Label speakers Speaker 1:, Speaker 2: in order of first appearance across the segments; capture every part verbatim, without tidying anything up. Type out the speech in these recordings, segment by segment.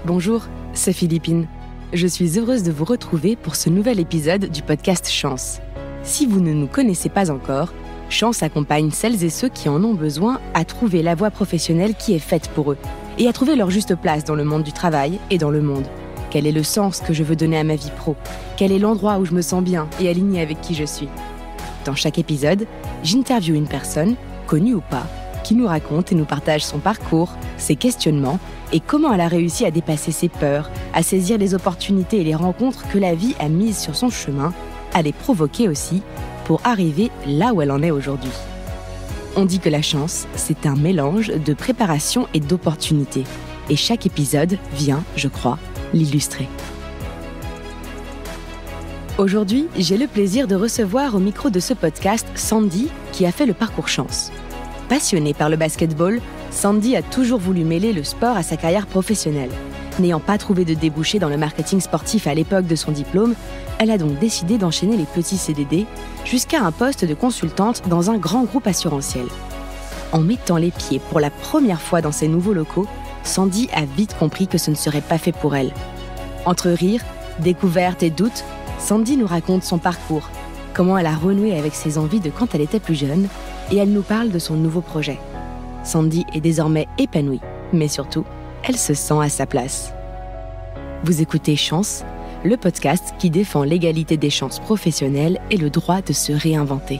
Speaker 1: Bonjour, c'est Philippine. Je suis heureuse de vous retrouver pour ce nouvel épisode du podcast Chance. Si vous ne nous connaissez pas encore, Chance accompagne celles et ceux qui en ont besoin à trouver la voie professionnelle qui est faite pour eux et à trouver leur juste place dans le monde du travail et dans le monde. Quel est le sens que je veux donner à ma vie pro ? Quel est l'endroit où je me sens bien et alignée avec qui je suis ? Dans chaque épisode, j'interviewe une personne, connue ou pas, qui nous raconte et nous partage son parcours, ses questionnements et comment elle a réussi à dépasser ses peurs, à saisir les opportunités et les rencontres que la vie a mises sur son chemin, à les provoquer aussi, pour arriver là où elle en est aujourd'hui. On dit que la chance, c'est un mélange de préparation et d'opportunités. Et chaque épisode vient, je crois, l'illustrer. Aujourd'hui, j'ai le plaisir de recevoir au micro de ce podcast Sandy, qui a fait le parcours chance. Passionnée par le basketball, Sandy a toujours voulu mêler le sport à sa carrière professionnelle. N'ayant pas trouvé de débouché dans le marketing sportif à l'époque de son diplôme, elle a donc décidé d'enchaîner les petits C D D jusqu'à un poste de consultante dans un grand groupe assurantiel. En mettant les pieds pour la première fois dans ces nouveaux locaux, Sandy a vite compris que ce ne serait pas fait pour elle. Entre rires, découvertes et doutes, Sandy nous raconte son parcours, comment elle a renoué avec ses envies de quand elle était plus jeune, et elle nous parle de son nouveau projet. Sandy est désormais épanouie, mais surtout, elle se sent à sa place. Vous écoutez Chance, le podcast qui défend l'égalité des chances professionnelles et le droit de se réinventer.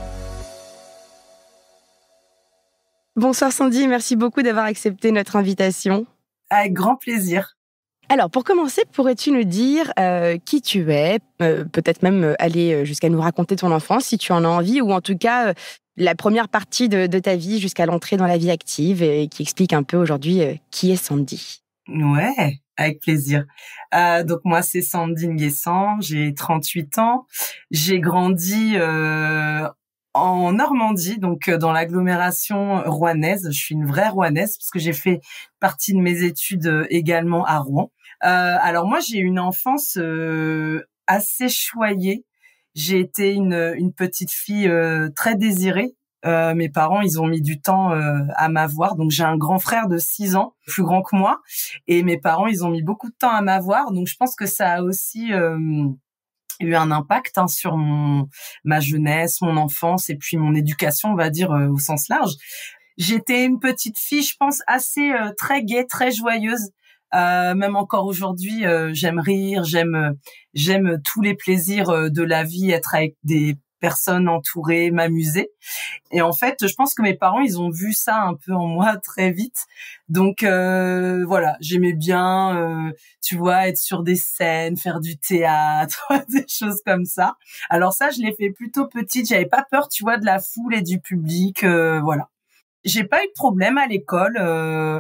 Speaker 1: Bonsoir Sandy, merci beaucoup d'avoir accepté notre invitation.
Speaker 2: Avec grand plaisir.
Speaker 1: Alors, pour commencer, pourrais-tu nous dire euh, qui tu es, euh, peut-être même aller jusqu'à nous raconter ton enfance si tu en as envie, ou en tout cas... Euh, la première partie de, de ta vie jusqu'à l'entrée dans la vie active et qui explique un peu aujourd'hui euh, qui est Sandy.
Speaker 2: Ouais, avec plaisir. Euh, donc moi, c'est Sandy Nguessan, j'ai trente-huit ans. J'ai grandi euh, en Normandie, donc euh, dans l'agglomération rouennaise. Je suis une vraie rouennaise parce que j'ai fait partie de mes études euh, également à Rouen. Euh, alors moi, j'ai eu une enfance euh, assez choyée. J'ai été une, une petite fille euh, très désirée. Euh, mes parents, ils ont mis du temps euh, à m'avoir. Donc, j'ai un grand frère de six ans, plus grand que moi. Et mes parents, ils ont mis beaucoup de temps à m'avoir. Donc, je pense que ça a aussi euh, eu un impact hein, sur mon, ma jeunesse, mon enfance et puis mon éducation, on va dire, euh, au sens large. J'étais une petite fille, je pense, assez euh, très gaie, très joyeuse. Euh, même encore aujourd'hui, euh, j'aime rire, j'aime j'aime tous les plaisirs euh, de la vie, être avec des personnes entourées, m'amuser. Et en fait, je pense que mes parents, ils ont vu ça un peu en moi très vite. Donc euh, voilà, j'aimais bien, euh, tu vois, être sur des scènes, faire du théâtre, des choses comme ça. Alors ça, je l'ai fait plutôt petite. J'avais pas peur, tu vois, de la foule et du public. Euh, voilà. J'ai pas eu de problème à l'école. Euh,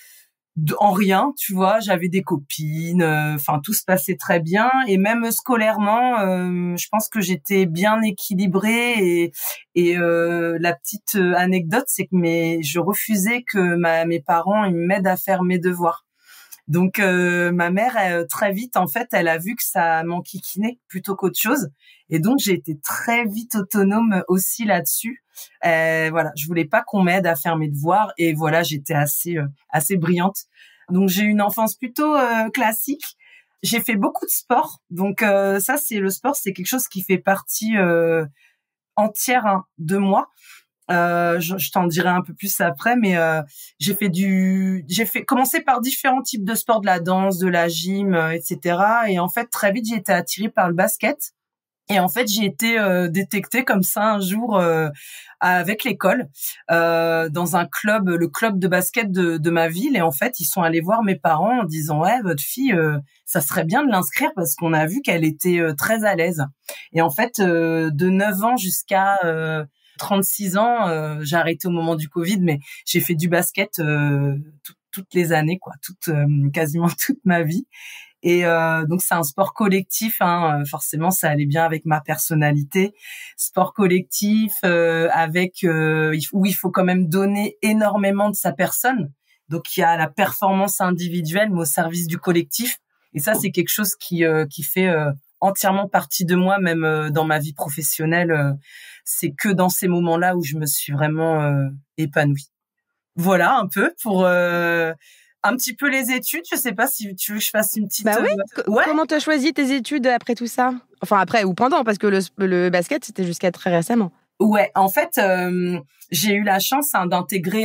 Speaker 2: En rien, tu vois, j'avais des copines, enfin euh, tout se passait très bien et même scolairement, euh, je pense que j'étais bien équilibrée et et euh, la petite anecdote, c'est que mes je refusais que ma, mes parents ils m'aident à faire mes devoirs. Donc euh, ma mère elle, très vite en fait, elle a vu que ça m'enquiquinait plutôt qu'autre chose et donc j'ai été très vite autonome aussi là-dessus. Euh, voilà, je voulais pas qu'on m'aide à faire mes devoirs et voilà, j'étais assez euh, assez brillante. Donc j'ai eu une enfance plutôt euh, classique. J'ai fait beaucoup de sport. Donc euh, ça c'est le sport, c'est quelque chose qui fait partie euh, entière hein, de moi. Euh, je, je t'en dirai un peu plus après, mais euh, j'ai fait du, j'ai fait commencé par différents types de sports, de la danse, de la gym, euh, et cetera. Et en fait, très vite, j'ai été attirée par le basket. Et en fait, j'ai été euh, détectée comme ça un jour euh, avec l'école euh, dans un club, le club de basket de, de ma ville. Et en fait, ils sont allés voir mes parents en disant ouais, votre fille, euh, ça serait bien de l'inscrire parce qu'on a vu qu'elle était euh, très à l'aise. Et en fait, euh, de neuf ans jusqu'à euh, trente-six ans, euh, j'ai arrêté au moment du Covid, mais j'ai fait du basket euh, tout, toutes les années, quoi, toute euh, quasiment toute ma vie. Et euh, donc c'est un sport collectif, hein, forcément ça allait bien avec ma personnalité. Sport collectif euh, avec euh, où il faut quand même donner énormément de sa personne. Donc il y a la performance individuelle mais au service du collectif. Et ça c'est quelque chose qui euh, qui fait euh, entièrement partie de moi, même euh, dans ma vie professionnelle. Euh, c'est que dans ces moments-là où je me suis vraiment euh, épanouie. Voilà un peu pour euh, Un petit peu les études. Je sais pas si tu veux que je fasse une petite.
Speaker 1: Bah oui.
Speaker 2: Euh... Ouais.
Speaker 1: Comment t'as choisi tes études après tout ça? Enfin après ou pendant, parce que le, le basket c'était jusqu'à très récemment.
Speaker 2: Ouais, en fait, euh, j'ai eu la chance hein, d'intégrer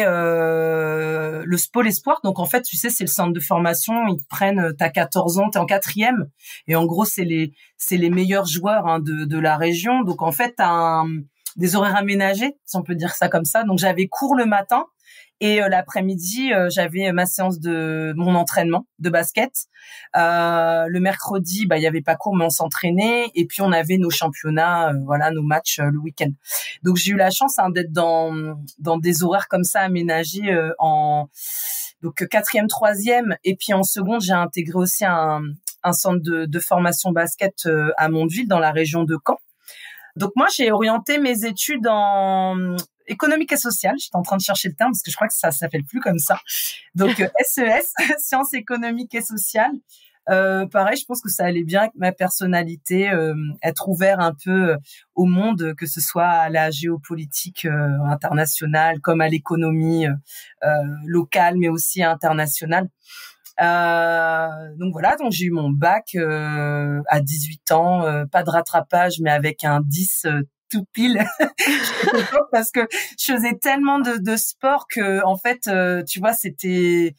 Speaker 2: euh, le Pôle Espoir. Donc, en fait, tu sais, c'est le centre de formation. Ils te prennent, t'as quatorze ans, t'es en quatrième. Et en gros, c'est les c'est les meilleurs joueurs hein, de, de la région. Donc, en fait, t'as un, des horaires aménagés, si on peut dire ça comme ça. Donc, j'avais cours le matin. Et euh, l'après-midi, euh, j'avais ma séance de mon entraînement de basket. Euh, le mercredi, bah il y avait pas cours, mais on s'entraînait. Et puis on avait nos championnats, euh, voilà, nos matchs euh, le week-end. Donc j'ai eu la chance hein, d'être dans dans des horaires comme ça aménagés euh, en donc quatrième, troisième. Et puis en seconde, j'ai intégré aussi un un centre de, de formation basket euh, à Mondeville, dans la région de Caen. Donc moi, j'ai orienté mes études en économique et sociale. J'étais en train de chercher le terme parce que je crois que ça s'appelle plus comme ça. Donc euh, S E S, sciences économiques et sociales. Euh, pareil, je pense que ça allait bien avec ma personnalité, euh, être ouvert un peu au monde, que ce soit à la géopolitique euh, internationale comme à l'économie euh, locale, mais aussi internationale. Euh, donc voilà, donc j'ai eu mon bac euh, à dix-huit ans, euh, pas de rattrapage, mais avec un dix euh, tout pile. Parce que je faisais tellement de, de sport que en fait, euh, tu vois, c'était,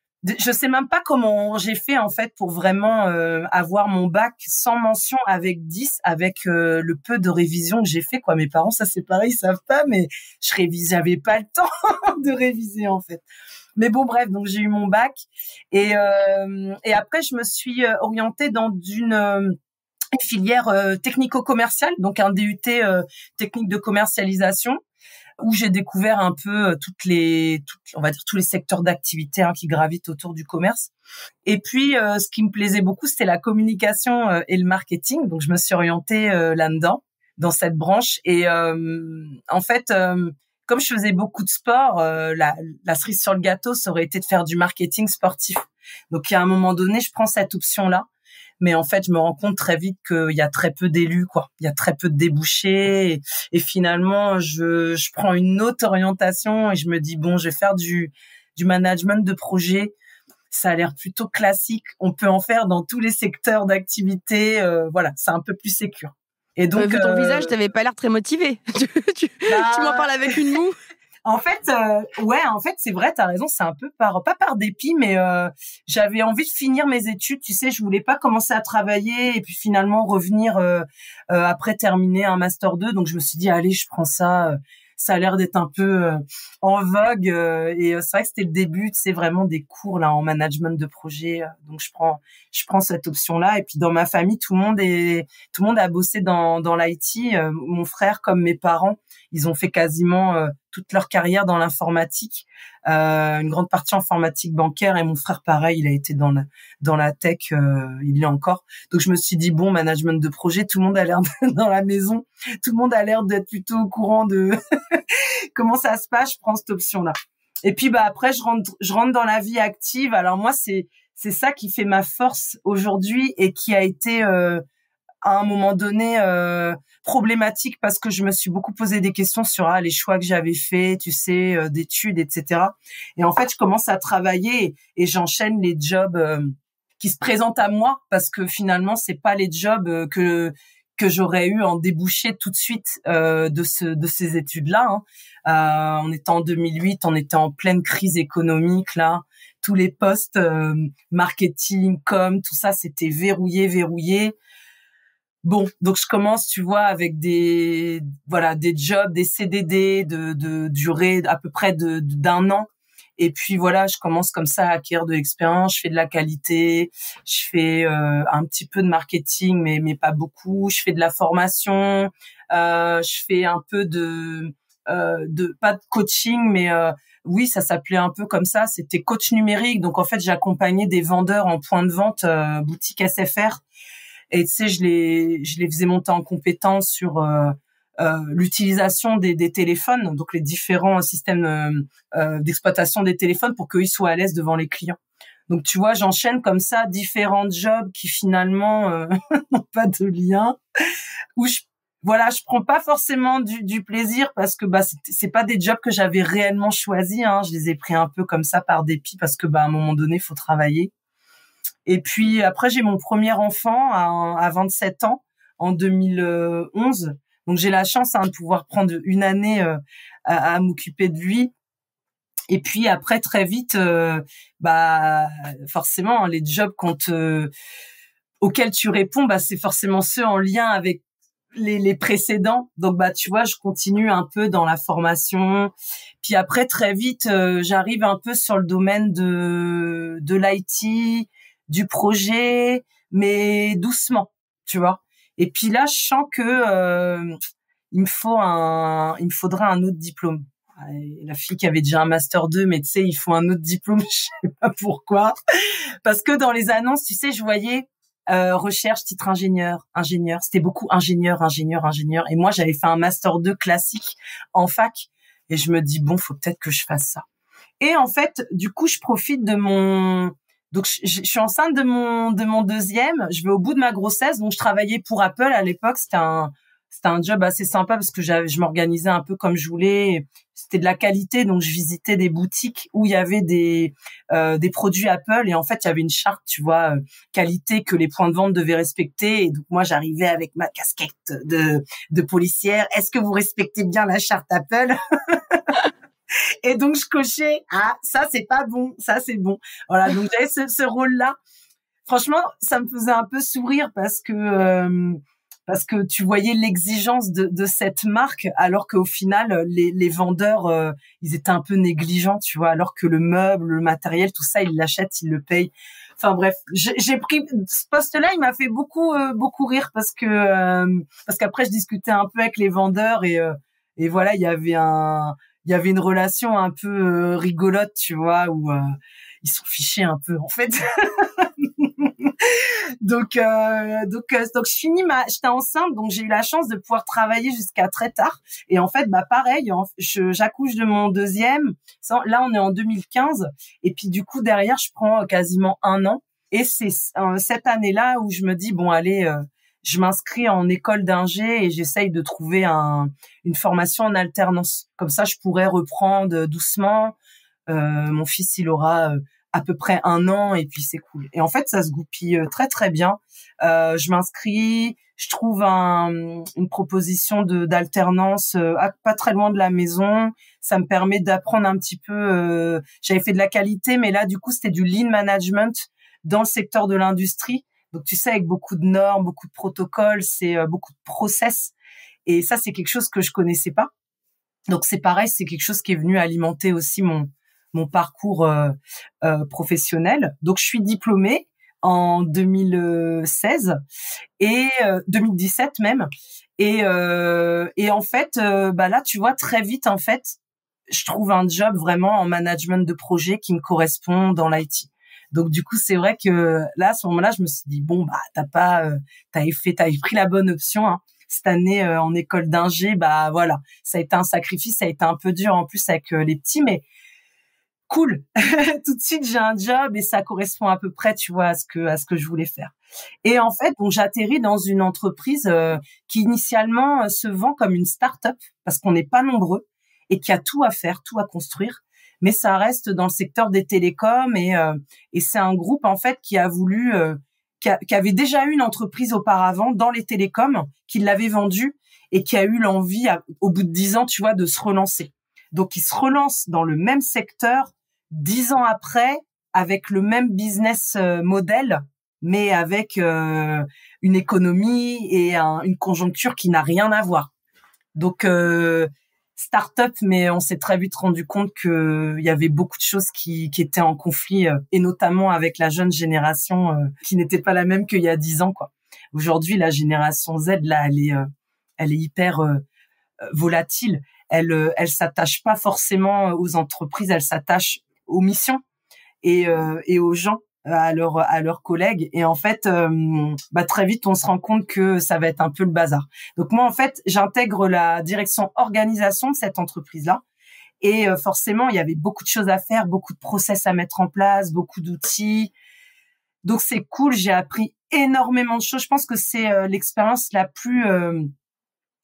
Speaker 2: je sais même pas comment j'ai fait en fait pour vraiment euh, avoir mon bac sans mention avec dix, avec euh, le peu de révision que j'ai fait quoi. Mes parents, ça c'est pareil, ils savent pas, mais je révisais, j'avais pas le temps de réviser en fait. Mais bon, bref, donc j'ai eu mon bac et euh, et après je me suis orientée dans une euh, filière euh, technico-commerciale, donc un D U T euh, technique de commercialisation, où j'ai découvert un peu toutes les, toutes, on va dire tous les secteurs d'activité hein, qui gravitent autour du commerce. Et puis, euh, ce qui me plaisait beaucoup, c'était la communication euh, et le marketing. Donc, je me suis orientée euh, là-dedans, dans cette branche. Et euh, en fait, euh, comme je faisais beaucoup de sport, euh, la, la cerise sur le gâteau, ça aurait été de faire du marketing sportif. Donc, il y a un moment donné, je prends cette option-là. Mais en fait, je me rends compte très vite qu'il y a très peu d'élus, quoi. Il y a très peu de débouchés. Et, et finalement, je, je prends une autre orientation et je me dis, bon, je vais faire du, du management de projet. Ça a l'air plutôt classique. On peut en faire dans tous les secteurs d'activité. Euh, voilà, c'est un peu plus sécure.
Speaker 1: Et donc, euh, vu ton euh... visage, t'avais pas l'air très motivé. tu tu, bah... tu m'en parles avec une moue.
Speaker 2: En fait, euh, ouais, en fait, c'est vrai, t'as raison, c'est un peu par, pas par dépit, mais euh, j'avais envie de finir mes études, tu sais, je voulais pas commencer à travailler et puis finalement revenir euh, euh, après terminer un master deux, donc je me suis dit, allez, je prends ça, euh, ça a l'air d'être un peu euh, en vogue euh, et c'est vrai que c'était le début, tu sais, vraiment des cours là en management de projet, euh, donc je prends, je prends cette option-là et puis dans ma famille, tout le monde est, tout le monde a bossé dans dans l'I T, euh, mon frère comme mes parents, ils ont fait quasiment euh, toute leur carrière dans l'informatique, euh, une grande partie informatique bancaire et mon frère pareil, il a été dans la dans la tech, euh, il l'est encore. Donc je me suis dit bon, management de projet, tout le monde a l'air de, dans la maison, tout le monde a l'air d'être plutôt au courant de comment ça se passe, je prends cette option-là. Et puis bah après je rentre je rentre dans la vie active. Alors moi c'est c'est ça qui fait ma force aujourd'hui et qui a été euh, à un moment donné euh, problématique parce que je me suis beaucoup posé des questions sur ah, les choix que j'avais faits, tu sais, euh, d'études, et cetera. Et en fait, je commence à travailler et, et j'enchaîne les jobs euh, qui se présentent à moi parce que finalement, c'est pas les jobs euh, que que j'aurais eu en débouché tout de suite euh, de ce de ces études-là. Hein. Euh, on était en deux mille huit, on était en pleine crise économique là. Tous les postes euh, marketing, com, tout ça, c'était verrouillé, verrouillé. Bon, donc je commence, tu vois, avec des voilà des jobs, des C D D de de durée à peu près de d'un an. Et puis voilà, je commence comme ça à acquérir de l'expérience. Je fais de la qualité, je fais euh, un petit peu de marketing, mais mais pas beaucoup. Je fais de la formation, euh, je fais un peu de euh, de pas de coaching, mais euh, oui, ça s'appelait un peu comme ça. C'était coach numérique. Donc en fait, j'accompagnais des vendeurs en point de vente, euh, boutique S F R. Et tu sais, je les, je les faisais monter en compétence sur euh, euh, l'utilisation des, des téléphones, donc les différents systèmes euh, euh, d'exploitation des téléphones pour qu'ils soient à l'aise devant les clients. Donc tu vois, j'enchaîne comme ça différents jobs qui finalement euh, n'ont pas de lien, où je voilà, je prends pas forcément du, du plaisir parce que bah c'est, c'est pas des jobs que j'avais réellement choisis. Hein. Je les ai pris un peu comme ça par dépit parce que bah à un moment donné, faut travailler. Et puis après, j'ai mon premier enfant à, à vingt-sept ans en deux mille onze. Donc j'ai la chance hein, de pouvoir prendre une année euh, à, à m'occuper de lui. Et puis après, très vite, euh, bah forcément, hein, les jobs quand, euh, auxquels tu réponds, bah c'est forcément ceux en lien avec les, les précédents. Donc bah tu vois, je continue un peu dans la formation. Puis après, très vite, euh, j'arrive un peu sur le domaine de de l'I T, du projet, mais doucement, tu vois. Et puis là, je sens que euh, il me faut un, il me faudra un autre diplôme. La fille qui avait déjà un master deux, mais tu sais, il faut un autre diplôme, je sais pas pourquoi. Parce que dans les annonces, tu sais, je voyais euh, recherche titre ingénieur, ingénieur. C'était beaucoup ingénieur, ingénieur, ingénieur. Et moi, j'avais fait un master deux classique en fac. Et je me dis, bon, faut peut-être que je fasse ça. Et en fait, du coup, je profite de mon... Donc, je, je suis enceinte de mon de mon deuxième. Je vais au bout de ma grossesse. Donc, je travaillais pour Apple à l'époque. C'était un c'était un job assez sympa parce que j'avais, je m'organisais un peu comme je voulais. C'était de la qualité, donc je visitais des boutiques où il y avait des euh, des produits Apple et en fait il y avait une charte, tu vois, euh, qualité que les points de vente devaient respecter. Et donc moi j'arrivais avec ma casquette de de policière. Est-ce que vous respectez bien la charte Apple? Et donc je cochais, ah ça c'est pas bon, ça c'est bon. Voilà, donc j'avais ce, ce rôle-là. Franchement, ça me faisait un peu sourire parce que euh, parce que tu voyais l'exigence de, de cette marque, alors qu'au final les, les vendeurs euh, ils étaient un peu négligents, tu vois, alors que le meuble, le matériel, tout ça ils l'achètent, ils le payent. Enfin bref, j'ai, j'ai pris ce poste-là, il m'a fait beaucoup euh, beaucoup rire parce que euh, parce qu'après je discutais un peu avec les vendeurs et euh, et voilà, il y avait un il y avait une relation un peu euh, rigolote, tu vois, où euh, ils sont fichés un peu en fait. donc euh, donc euh, donc je finis ma j'étais enceinte, donc j'ai eu la chance de pouvoir travailler jusqu'à très tard. Et en fait bah pareil, en, je, j'accouche de mon deuxième. Là on est en deux mille quinze et puis du coup derrière je prends quasiment un an et c'est euh, cette année-là où je me dis bon allez euh, je m'inscris en école d'ingé et j'essaye de trouver un, une formation en alternance. Comme ça, je pourrais reprendre doucement. Euh, mon fils, il aura euh, à peu près un an et puis c'est cool. Et en fait, ça se goupille très, très bien. Euh, je m'inscris, je trouve un, une proposition de, d'alternance euh, pas très loin de la maison. Ça me permet d'apprendre un petit peu. Euh, j'avais fait de la qualité, mais là, du coup, c'était du lean management dans le secteur de l'industrie. Donc, tu sais, avec beaucoup de normes, beaucoup de protocoles, c'est euh, beaucoup de process. Et ça, c'est quelque chose que je connaissais pas. Donc, c'est pareil, c'est quelque chose qui est venu alimenter aussi mon mon parcours euh, euh, professionnel. Donc, je suis diplômée en deux mille seize et euh, deux mille dix-sept même. Et euh, et en fait, euh, bah là, tu vois, très vite, en fait, je trouve un job vraiment en management de projet qui me correspond dans l'I T. Donc du coup c'est vrai que là à ce moment-là je me suis dit bon bah t'as pas euh, t'avais fait t'avais pris la bonne option hein. Cette année euh, en école d'ingé bah voilà ça a été un sacrifice, ça a été un peu dur en plus avec euh, les petits mais cool. Tout de suite j'ai un job et ça correspond à peu près tu vois à ce que à ce que je voulais faire. Et en fait donc j'atterris dans une entreprise euh, qui initialement euh, se vend comme une start-up parce qu'on n'est pas nombreux et qui a tout à faire, tout à construire. Mais ça reste dans le secteur des télécoms et euh, et c'est un groupe en fait qui a voulu euh, qui, a, qui avait déjà eu une entreprise auparavant dans les télécoms, qui l'avait vendue et qui a eu l'envie à, au bout de dix ans, tu vois, de se relancer. Donc ils se relancent dans le même secteur dix ans après avec le même business model, mais avec euh, une économie et un, une conjoncture qui n'a rien à voir. Donc euh, start-up, mais on s'est très vite rendu compte que il y avait beaucoup de choses qui, qui étaient en conflit, euh, et notamment avec la jeune génération euh, qui n'était pas la même qu'il y a dix ans, quoi. Aujourd'hui, la génération Z, là, elle est, euh, elle est hyper euh, volatile. Elle, euh, elle s'attache pas forcément aux entreprises, elle s'attache aux missions et, euh, et aux gens, à leurs à leurs collègues. Et en fait, euh, bah très vite, on se rend compte que ça va être un peu le bazar. Donc moi, en fait, j'intègre la direction organisation de cette entreprise-là. Et euh, forcément, il y avait beaucoup de choses à faire, beaucoup de process à mettre en place, beaucoup d'outils. Donc c'est cool. J'ai appris énormément de choses. Je pense que c'est euh, l'expérience la plus euh,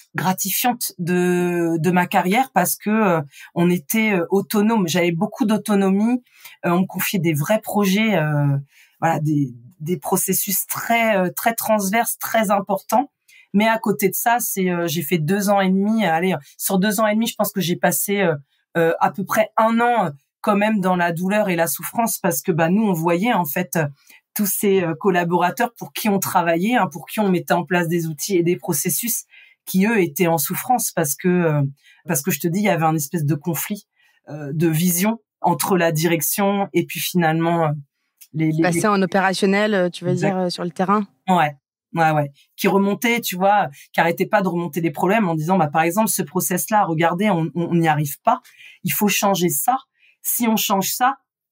Speaker 2: gratifiante de de ma carrière parce que euh, on était euh, autonome. J'avais beaucoup d'autonomie. Euh, on me confiait des vrais projets, euh, voilà, des des processus très euh, très transverses, très importants. Mais à côté de ça, c'est euh, j'ai fait deux ans et demi. Allez, sur deux ans et demi, je pense que j'ai passé euh, euh, à peu près un an euh, quand même dans la douleur et la souffrance parce que bah nous on voyait en fait euh, tous ces euh, collaborateurs pour qui on travaillait, hein, pour qui on mettait en place des outils et des processus qui eux étaient en souffrance parce que euh, parce que je te dis il y avait un espèce de conflit euh, de vision entre la direction et puis finalement euh, les, les
Speaker 1: passer
Speaker 2: les...
Speaker 1: en opérationnel, tu veux
Speaker 2: exact.
Speaker 1: dire euh, sur le terrain.
Speaker 2: Ouais. Ouais, ouais, qui remontait, tu vois, qui arrêtait pas de remonter des problèmes en disant, bah, par exemple, ce process-là, regardez, on, on n'y arrive pas. Il faut changer ça. Si on change ça,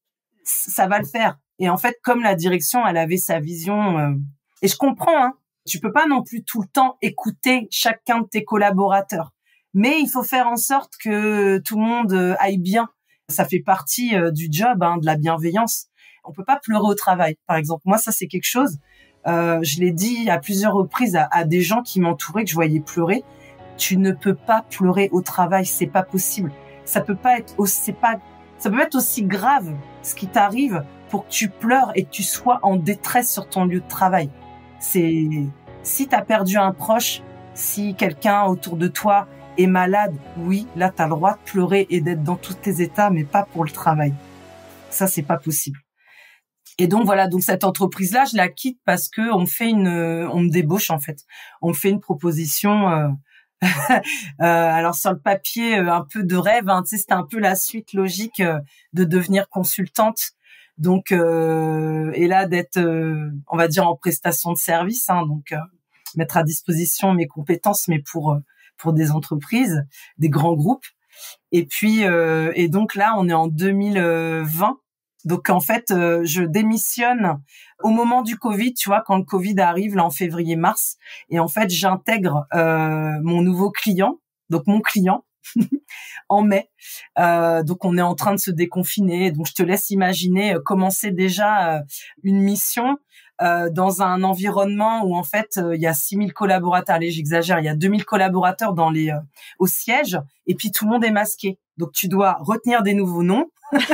Speaker 2: ça va le faire. Et en fait, comme la direction, elle avait sa vision, euh, et je comprends, hein. Tu peux pas non plus tout le temps écouter chacun de tes collaborateurs. Mais il faut faire en sorte que tout le monde aille bien. Ça fait partie euh, du job, hein, de la bienveillance. On peut pas pleurer au travail, par exemple. Moi, ça, c'est quelque chose. Euh, je l'ai dit à plusieurs reprises à, à des gens qui m'entouraient que je voyais pleurer. Tu ne peux pas pleurer au travail, c'est pas possible. Ça peut pas être aussi, c'est pas, ça peut pas être aussi grave ce qui t'arrive pour que tu pleures et que tu sois en détresse sur ton lieu de travail. C'est si t'as perdu un proche, si quelqu'un autour de toi est malade, oui, là t'as le droit de pleurer et d'être dans tous tes états, mais pas pour le travail. Ça, c'est pas possible. Et donc voilà, donc cette entreprise-là, je la quitte parce que on me fait une, on me débauche en fait. On me fait une proposition. Euh, euh, alors sur le papier, euh, un peu de rêve, hein, tu sais, c'était un peu la suite logique euh, de devenir consultante. Donc euh, et là d'être, euh, on va dire en prestation de service, hein, donc euh, mettre à disposition mes compétences, mais pour euh, pour des entreprises, des grands groupes. Et puis euh, et donc là, on est en deux mille vingt. Donc en fait, euh, je démissionne au moment du Covid, tu vois, quand le Covid arrive là en février-mars, et en fait j'intègre euh, mon nouveau client, donc mon client, en mai. Euh, donc on est en train de se déconfiner, donc je te laisse imaginer euh, commencer déjà euh, une mission euh, dans un environnement où en fait euh, il y a six mille collaborateurs, allez j'exagère, il y a deux mille collaborateurs dans les euh, au siège, et puis tout le monde est masqué. Donc tu dois retenir des nouveaux noms.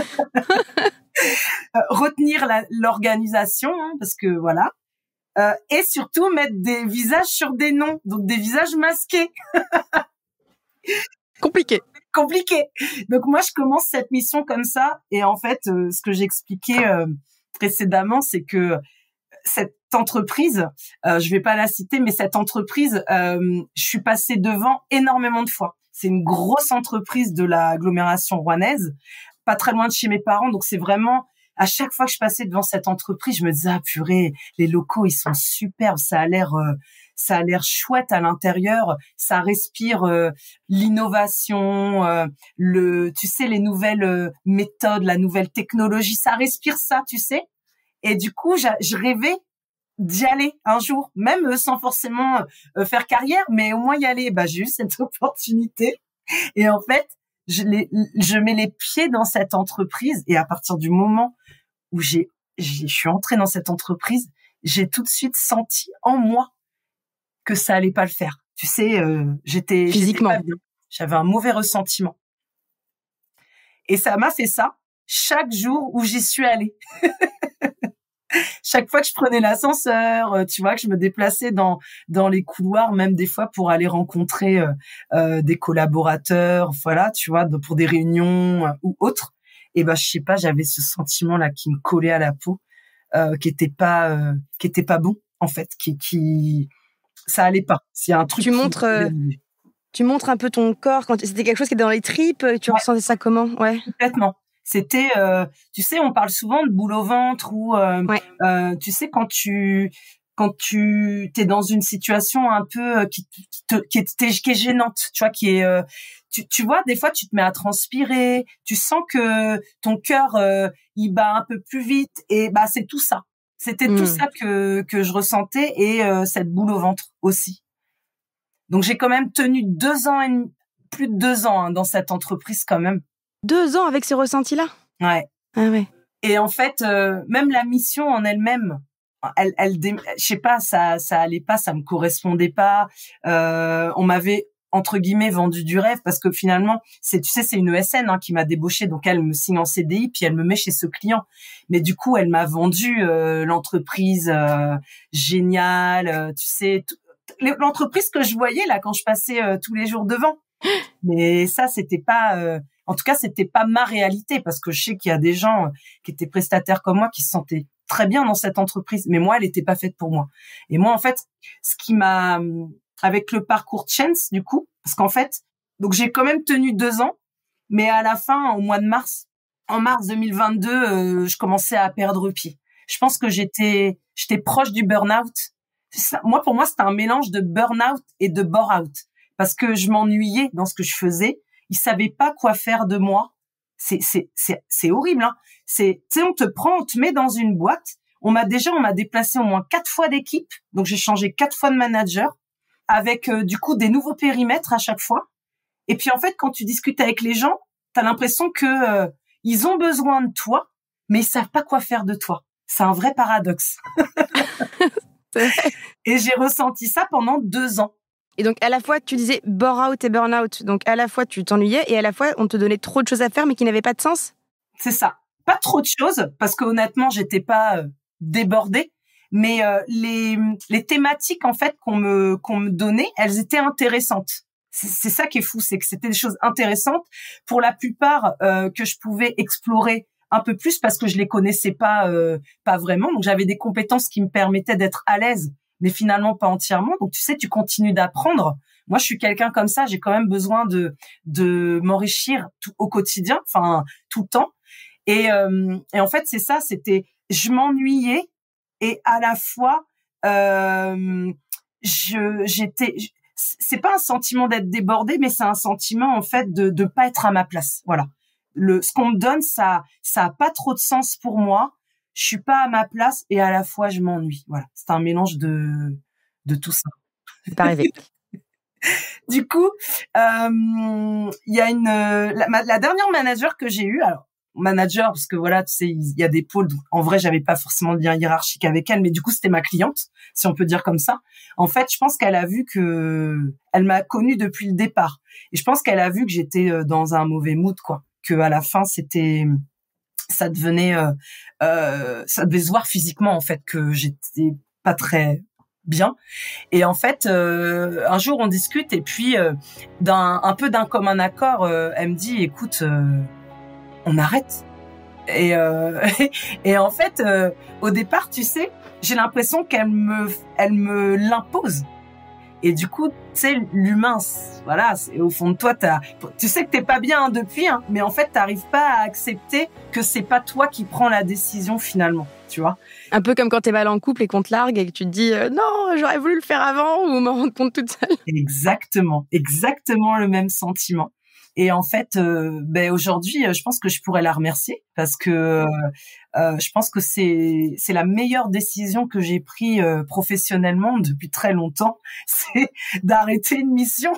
Speaker 2: Euh, retenir la, l'organisation, hein, parce que voilà, euh, et surtout mettre des visages sur des noms, donc des visages masqués.
Speaker 1: Compliqué.
Speaker 2: Compliqué. Donc moi, je commence cette mission comme ça, et en fait, euh, ce que j'expliquais euh, précédemment, c'est que cette entreprise, euh, je vais pas la citer, mais cette entreprise, euh, je suis passée devant énormément de fois. C'est une grosse entreprise de l'agglomération rouennaise, pas très loin de chez mes parents, donc c'est vraiment, à chaque fois que je passais devant cette entreprise, je me disais, ah purée, les locaux, ils sont superbes, ça a l'air, euh, ça a l'air chouette à l'intérieur, ça respire euh, l'innovation, euh, le, tu sais, les nouvelles euh, méthodes, la nouvelle technologie, ça respire ça, tu sais. Et du coup, je rêvais d'y aller un jour, même sans forcément euh, faire carrière, mais au moins y aller. Bah, j'ai eu cette opportunité. Et en fait, je, les, je mets les pieds dans cette entreprise, et à partir du moment où j'ai, j'ai, je suis entrée dans cette entreprise, j'ai tout de suite senti en moi que ça allait pas le faire. Tu sais, euh, j'étais
Speaker 1: physiquement,
Speaker 2: j'étais pas bien. J'avais un mauvais ressentiment. Et ça m'a fait ça chaque jour où j'y suis allée. Chaque fois que je prenais l'ascenseur, tu vois, que je me déplaçais dans dans les couloirs, même des fois pour aller rencontrer euh, euh, des collaborateurs, voilà, tu vois, pour des réunions euh, ou autres. Et ben, je sais pas, j'avais ce sentiment là qui me collait à la peau, euh, qui était pas, euh, qui était pas bon en fait, qui qui ça allait pas. C'est un truc.
Speaker 1: Tu montres, euh, tu montres un peu ton corps quand c'était quelque chose qui était dans les tripes. Tu ouais. ressentais ça comment? Ouais.
Speaker 2: Complètement. C'était, euh, tu sais, on parle souvent de boule au ventre ou, euh,
Speaker 1: ouais.
Speaker 2: euh, tu sais, quand tu, quand tu t'es dans une situation un peu euh, qui, qui, te, qui, est, qui est gênante, tu vois, qui est, euh, tu, tu vois, des fois tu te mets à transpirer, tu sens que ton cœur euh, il bat un peu plus vite, et bah c'est tout ça. C'était mmh. tout ça que que je ressentais, et euh, cette boule au ventre aussi. Donc j'ai quand même tenu deux ans et demi, plus de deux ans hein, dans cette entreprise quand même.
Speaker 1: Deux ans avec ces ressentis-là?
Speaker 2: Ouais.
Speaker 1: Ah ouais.
Speaker 2: Et en fait, euh, même la mission en elle-même, elle, elle, je sais pas, ça, ça allait pas, ça me correspondait pas. Euh, on m'avait entre guillemets vendu du rêve parce que finalement, c'est, tu sais, c'est une E S N hein, qui m'a débauchée, donc elle me signe en C D I puis elle me met chez ce client. Mais du coup, elle m'a vendu euh, l'entreprise euh, géniale, euh, tu sais, tout, l'entreprise que je voyais là quand je passais euh, tous les jours devant. Mais ça, c'était pas, euh, en tout cas, c'était pas ma réalité parce que je sais qu'il y a des gens euh, qui étaient prestataires comme moi qui se sentaient très bien dans cette entreprise, mais moi, elle était pas faite pour moi. Et moi, en fait, ce qui m'a, avec le parcours Chance, du coup, parce qu'en fait, donc j'ai quand même tenu deux ans, mais à la fin, au mois de mars, en mars deux mille vingt-deux, euh, je commençais à perdre pied. Je pense que j'étais, j'étais proche du burn-out. Ça, moi, pour moi, c'était un mélange de burn-out et de bore-out. Parce que je m'ennuyais dans ce que je faisais. Ils savaient pas quoi faire de moi. C'est, c'est, c'est, c'est horrible, hein. C'est, tu sais, on te prend, on te met dans une boîte. On m'a déjà, on m'a déplacé au moins quatre fois d'équipe. Donc, j'ai changé quatre fois de manager avec, euh, du coup, des nouveaux périmètres à chaque fois. Et puis, en fait, quand tu discutes avec les gens, t'as l'impression que, euh, ils ont besoin de toi, mais ils savent pas quoi faire de toi. C'est un vrai paradoxe. Et j'ai ressenti ça pendant deux ans.
Speaker 1: Et donc, à la fois, tu disais bore-out et burn-out. Donc, à la fois, tu t'ennuyais et à la fois, on te donnait trop de choses à faire, mais qui n'avaient pas de sens.
Speaker 2: C'est ça. Pas trop de choses, parce que honnêtement, j'étais pas euh, débordée. Mais euh, les, les thématiques, en fait, qu'on me, qu'on me donnait, elles étaient intéressantes. C'est, c'est ça qui est fou, c'est que c'était des choses intéressantes. Pour la plupart, euh, que je pouvais explorer un peu plus parce que je les connaissais pas, euh, pas vraiment. Donc, j'avais des compétences qui me permettaient d'être à l'aise, mais finalement pas entièrement. Donc, tu sais, tu continues d'apprendre. Moi, je suis quelqu'un comme ça. J'ai quand même besoin de de m'enrichir tout, au quotidien, enfin tout le temps. Et, euh, et en fait, c'est ça. C'était, je m'ennuyais et à la fois, euh, je j'étais. C'est pas un sentiment d'être débordée, mais c'est un sentiment en fait de de pas être à ma place. Voilà. Le ce qu'on me donne, ça ça a pas trop de sens pour moi. Je suis pas à ma place et à la fois je m'ennuie. Voilà, c'est un mélange de de tout ça.
Speaker 1: C'est pas arrivé.
Speaker 2: Du coup, euh, il y a une la, la dernière manager que j'ai eue. Alors manager parce que voilà, tu sais, il y a des pôles. Donc, en vrai, j'avais pas forcément de lien hiérarchique avec elle, mais du coup, c'était ma cliente, si on peut dire comme ça. En fait, je pense qu'elle a vu que elle m'a connue depuis le départ, et je pense qu'elle a vu que j'étais dans un mauvais mood, quoi. Que à la fin, c'était ça devenait euh, euh, ça devait se voir physiquement en fait que j'étais pas très bien. Et en fait euh, un jour on discute et puis euh, d'un un peu d'un commun accord euh, elle me dit écoute euh, on arrête. Et euh, et en fait euh, au départ tu sais j'ai l'impression qu'elle me elle me l'impose. Et du coup, tu sais, l'humain, voilà, c'est, au fond de toi, t'as, tu sais que t'es pas bien hein, depuis, hein, mais en fait, t'arrives pas à accepter que c'est pas toi qui prends la décision finalement, tu vois.
Speaker 1: Un peu comme quand t'es mal en couple et qu'on te largue et que tu te dis euh, non, j'aurais voulu le faire avant ou m'en rendre compte toute seule.
Speaker 2: Exactement, exactement le même sentiment. Et en fait, euh, ben aujourd'hui, je pense que je pourrais la remercier parce que euh, euh, je pense que c'est c'est la meilleure décision que j'ai prise euh, professionnellement depuis très longtemps, c'est d'arrêter une mission.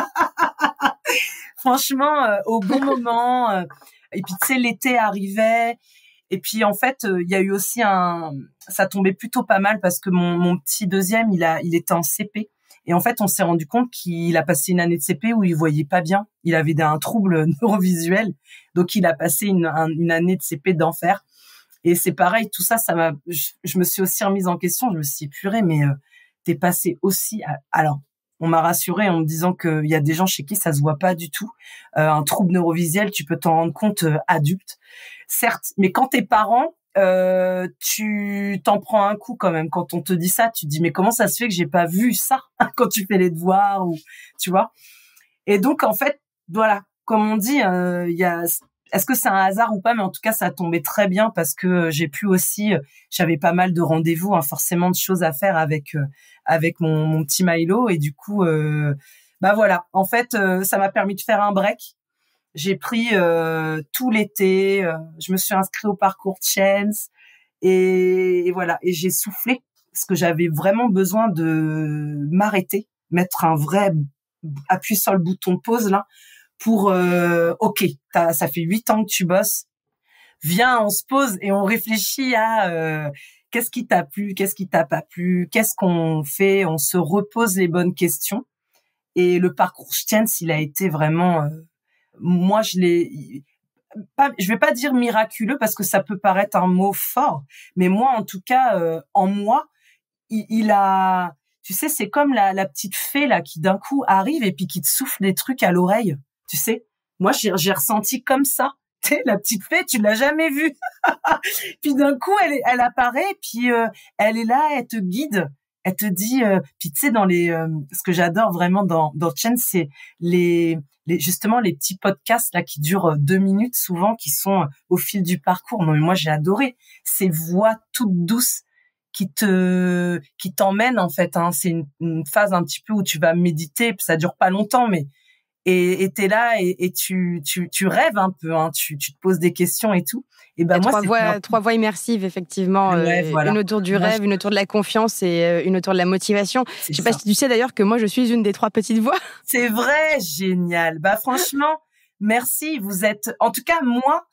Speaker 2: Franchement, euh, au bon moment. Euh, et puis tu sais, l'été arrivait. Et puis en fait, il euh, y a eu aussi un, ça tombait plutôt pas mal parce que mon mon petit deuxième, il a il était en C P. Et en fait, on s'est rendu compte qu'il a passé une année de C P où il voyait pas bien. Il avait un trouble neurovisuel. Donc, il a passé une, un, une année de C P d'enfer. Et c'est pareil, tout ça, ça m'a, je, je me suis aussi remise en question. Je me suis dit, purée, mais euh, t'es passé aussi à... Alors, on m'a rassurée en me disant qu'il y a des gens chez qui ça se voit pas du tout. Euh, un trouble neurovisuel, tu peux t'en rendre compte euh, adulte. Certes, mais quand t'es parent, Euh, tu t'en prends un coup quand même. Quand on te dit ça, tu te dis mais comment ça se fait que j'ai pas vu ça quand tu fais les devoirs ou tu vois. Et donc en fait, voilà, comme on dit, il euh, y a. Est-ce que c'est un hasard ou pas? Mais en tout cas, ça a tombé très bien parce que j'ai pu aussi. J'avais pas mal de rendez-vous, hein, forcément de choses à faire avec euh, avec mon, mon petit Milo et du coup, euh, bah voilà. En fait, euh, ça m'a permis de faire un break. J'ai pris euh, tout l'été, euh, je me suis inscrite au parcours Chance et, et voilà, et j'ai soufflé parce que j'avais vraiment besoin de m'arrêter, mettre un vrai appui sur le bouton pause là pour euh, ok, t'as, ça fait huit ans que tu bosses, viens, on se pose et on réfléchit à euh, qu'est-ce qui t'a plu, qu'est-ce qui t'a pas plu, qu'est-ce qu'on fait, on se repose les bonnes questions. Et le parcours Stiens, il a été vraiment, euh, moi je l'ai, pas, je vais pas dire miraculeux parce que ça peut paraître un mot fort, mais moi en tout cas, euh, en moi, il, il a, tu sais, c'est comme la, la petite fée là qui d'un coup arrive et puis qui te souffle des trucs à l'oreille, tu sais. Moi j'ai, j'ai ressenti comme ça. Tu sais, la petite fée, tu l'as jamais vue. Puis d'un coup, elle, elle apparaît, puis euh, elle est là, elle te guide. Elle te dit, euh, puis tu sais, dans les, euh, ce que j'adore vraiment dans dans Stiens, c'est les, les justement les petits podcasts là qui durent deux minutes souvent, qui sont au fil du parcours. Non mais moi j'ai adoré ces voix toutes douces qui te qui t'emmènent en fait. Hein. C'est une, une phase un petit peu où tu vas méditer, puis ça dure pas longtemps, mais et t'es là et, et tu tu tu rêves un peu, hein. Tu tu te poses des questions et tout. Et ben
Speaker 1: et
Speaker 2: moi
Speaker 1: trois
Speaker 2: c'est
Speaker 1: voix,
Speaker 2: un...
Speaker 1: trois voix immersives effectivement,
Speaker 2: ouais,
Speaker 1: euh,
Speaker 2: voilà.
Speaker 1: une autour du
Speaker 2: moi,
Speaker 1: rêve,
Speaker 2: je...
Speaker 1: une autour de la confiance et euh, une autour de la motivation.
Speaker 2: C'est
Speaker 1: Je sais pas
Speaker 2: ça.
Speaker 1: si tu sais d'ailleurs que moi je suis une des trois petites voix.
Speaker 2: C'est vrai, génial. Bah franchement, merci. Vous êtes, en tout cas moi,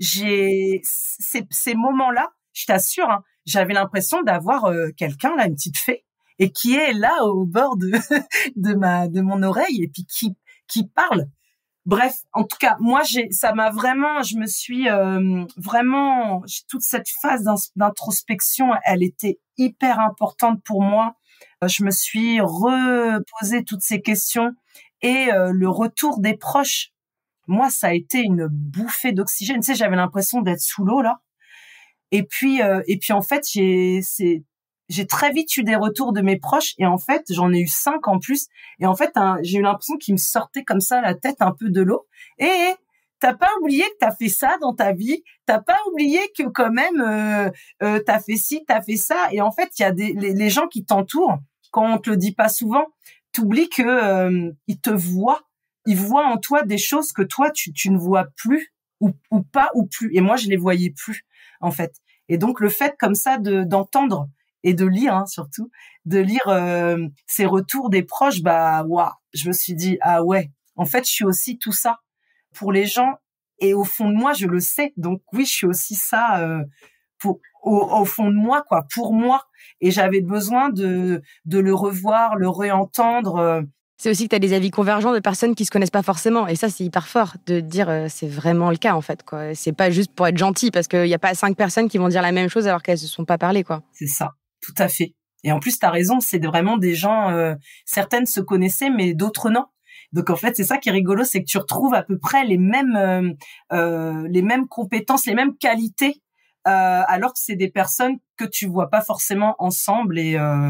Speaker 2: j'ai ces ces moments-là. Je t'assure, hein, j'avais l'impression d'avoir euh, quelqu'un là, une petite fée, et qui est là au bord de de ma de mon oreille et puis qui qui parle. Bref, en tout cas, moi, j'ai, ça m'a vraiment, je me suis euh, vraiment, toute cette phase d'introspection, elle était hyper importante pour moi. Euh, je me suis reposé toutes ces questions et euh, le retour des proches. Moi, ça a été une bouffée d'oxygène. Tu sais, j'avais l'impression d'être sous l'eau là. Et puis, euh, et puis en fait, j'ai, c'est, j'ai très vite eu des retours de mes proches et en fait, j'en ai eu cinq en plus. Et en fait, hein, j'ai eu l'impression qu'ils me sortaient comme ça la tête un peu de l'eau. Et t'as pas oublié que t'as fait ça dans ta vie. T'as pas oublié que quand même euh, euh, t'as fait ci, t'as fait ça. Et en fait, il y a des les, les gens qui t'entourent. Quand on te le dit pas souvent, t'oublies que euh, ils te voient. Ils voient en toi des choses que toi tu tu ne vois plus ou ou pas ou plus. Et moi, je les voyais plus en fait. Et donc le fait comme ça de d'entendre et de lire, hein, surtout, de lire euh, ces retours des proches, bah, waouh, je me suis dit, ah ouais, en fait, je suis aussi tout ça pour les gens, et au fond de moi, je le sais, donc oui, je suis aussi ça euh, pour, au, au fond de moi, quoi, pour moi, et j'avais besoin de, de le revoir, le réentendre. Euh.
Speaker 1: C'est aussi que tu as des avis convergents de personnes qui se connaissent pas forcément. Et ça, c'est hyper fort de dire euh, c'est vraiment le cas, en fait, quoi. C'est pas juste pour être gentil, parce qu'il y a pas cinq personnes qui vont dire la même chose alors qu'elles se sont pas parlé, quoi.
Speaker 2: C'est ça. Tout à fait. Et en plus, t'as raison, c'est vraiment des gens, euh, certaines se connaissaient, mais d'autres non. Donc en fait, c'est ça qui est rigolo, c'est que tu retrouves à peu près les mêmes, euh, euh, les mêmes compétences, les mêmes qualités, euh, alors que c'est des personnes que tu vois pas forcément ensemble. Et euh,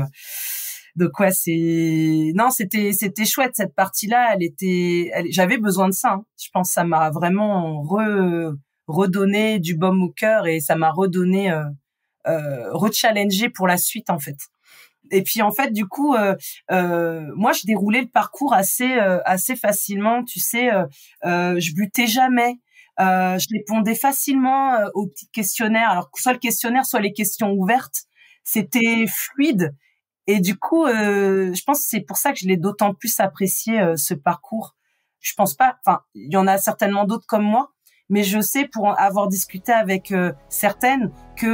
Speaker 2: donc ouais, c'est non, c'était c'était chouette cette partie-là. Elle était, elle... j'avais besoin de ça. Hein. Je pense que ça m'a vraiment re... redonné du baume au cœur et ça m'a redonné. Euh, Euh, rechallenger pour la suite en fait. Et puis en fait du coup euh, euh, moi je déroulais le parcours assez euh, assez facilement, tu sais, euh, euh, je butais jamais, euh, je répondais facilement euh, aux petits questionnaires, alors soit le questionnaire soit les questions ouvertes, c'était fluide. Et du coup euh, je pense que c'est pour ça que je l'ai d'autant plus apprécié euh, ce parcours. Je pense pas, enfin il y en a certainement d'autres comme moi, mais je sais pour avoir discuté avec euh, certaines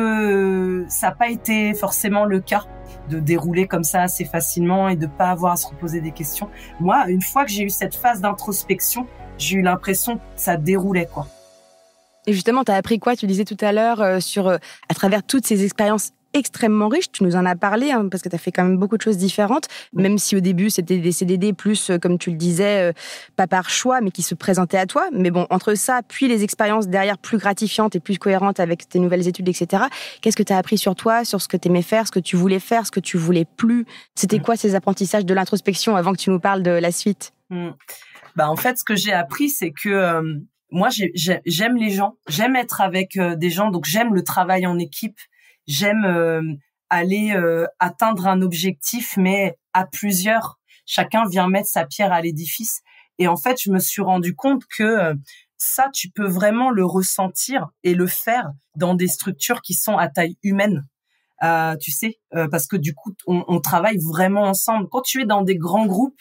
Speaker 2: que ça n'a pas été forcément le cas de dérouler comme ça assez facilement et de pas avoir à se reposer des questions. Moi, une fois que j'ai eu cette phase d'introspection, j'ai eu l'impression que ça déroulait, quoi.
Speaker 1: Et justement, tu as appris quoi? Tu disais tout à l'heure euh, sur euh, à travers toutes ces expériences extrêmement riche, tu nous en as parlé, hein, parce que tu as fait quand même beaucoup de choses différentes, mmh. même si au début, c'était des C D D plus, euh, comme tu le disais, euh, pas par choix, mais qui se présentaient à toi. Mais bon, entre ça, puis les expériences derrière plus gratifiantes et plus cohérentes avec tes nouvelles études, et cetera, qu'est-ce que tu as appris sur toi, sur ce que tu aimais faire, ce que tu voulais faire, ce que tu voulais plus? C'était mmh. quoi ces apprentissages de l'introspection avant que tu nous parles de la suite?
Speaker 2: mmh. Bah, en fait, ce que j'ai appris, c'est que euh, moi, j'ai, j'ai, j'aime les gens, j'aime être avec euh, des gens, donc j'aime le travail en équipe. J'aime euh, aller euh, atteindre un objectif, mais à plusieurs. Chacun vient mettre sa pierre à l'édifice. Et en fait, je me suis rendu compte que euh, ça, tu peux vraiment le ressentir et le faire dans des structures qui sont à taille humaine. Euh, tu sais, euh, parce que du coup, on, on travaille vraiment ensemble. Quand tu es dans des grands groupes,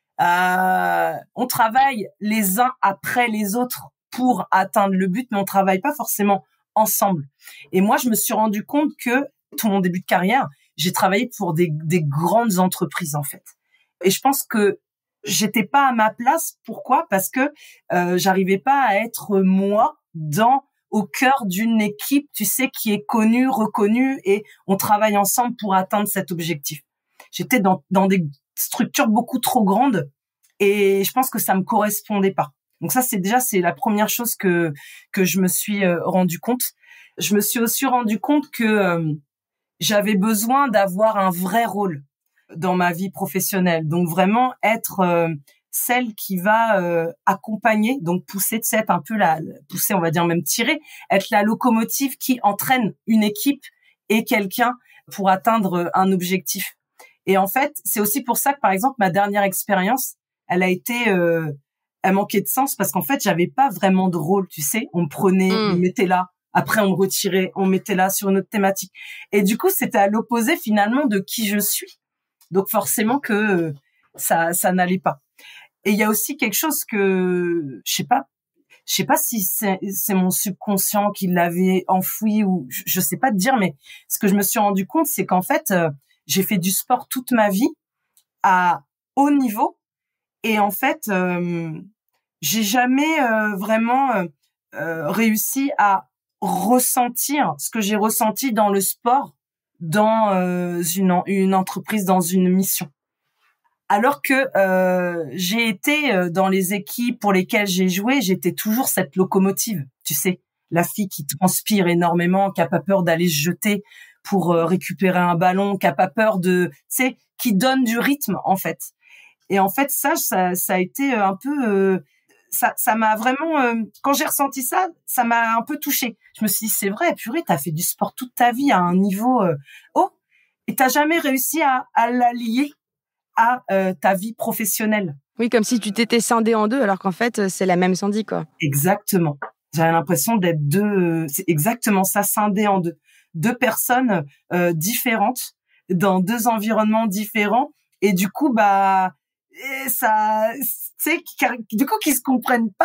Speaker 2: euh, on travaille les uns après les autres pour atteindre le but, mais on travaille pas forcément ensemble. Et moi, je me suis rendu compte que tout mon début de carrière, j'ai travaillé pour des, des grandes entreprises, en fait. Et je pense que j'étais pas à ma place. Pourquoi? Parce que euh, j'arrivais pas à être moi dans au cœur d'une équipe, tu sais, qui est connue, reconnue, et on travaille ensemble pour atteindre cet objectif. J'étais dans, dans des structures beaucoup trop grandes et je pense que ça me correspondait pas. Donc ça, c'est déjà, c'est la première chose que que je me suis euh, rendu compte. Je me suis aussi rendu compte que euh, j'avais besoin d'avoir un vrai rôle dans ma vie professionnelle. Donc vraiment être euh, celle qui va euh, accompagner, donc pousser, tu sais, être un peu la, pousser, on va dire même tirer, être la locomotive qui entraîne une équipe et quelqu'un pour atteindre un objectif. Et en fait, c'est aussi pour ça que, par exemple, ma dernière expérience, elle a été, euh, elle manquait de sens parce qu'en fait, j'avais pas vraiment de rôle, tu sais. On me prenait, mmh. on me mettait là. Après, on me retirait, on me mettait là sur une autre thématique. Et du coup, c'était à l'opposé finalement de qui je suis. Donc forcément que euh, ça, ça n'allait pas. Et il y a aussi quelque chose que je sais pas, je sais pas si c'est, c'est mon subconscient qui l'avait enfoui ou je, je sais pas te dire, mais ce que je me suis rendu compte, c'est qu'en fait, euh, j'ai fait du sport toute ma vie à haut niveau et en fait, euh, j'ai jamais euh, vraiment euh, euh, réussi à ressentir ce que j'ai ressenti dans le sport, dans euh, une, une entreprise, dans une mission. Alors que euh, j'ai été euh, dans les équipes pour lesquelles j'ai joué, j'étais toujours cette locomotive, tu sais, la fille qui transpire énormément, qui a pas peur d'aller se jeter pour euh, récupérer un ballon, qui a pas peur de, tu sais, qui donne du rythme en fait. Et en fait, ça, ça, ça a été un peu, euh, ça, ça m'a vraiment, euh, quand j'ai ressenti ça, ça m'a un peu touchée. Je me suis dit, c'est vrai, purée, t'as fait du sport toute ta vie à un niveau euh, haut, et t'as jamais réussi à, à l'allier à euh, ta vie professionnelle.
Speaker 1: Oui, comme si tu t'étais scindée en deux, alors qu'en fait, c'est la même Sandy, quoi.
Speaker 2: Exactement. J'avais l'impression d'être deux, c'est exactement ça, scindée en deux. Deux personnes euh, différentes, dans deux environnements différents, et du coup, bah, et ça, tu sais, du coup, qui se comprennent pas